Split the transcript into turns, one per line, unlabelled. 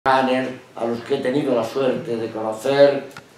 a los que he tenido la suerte de conocer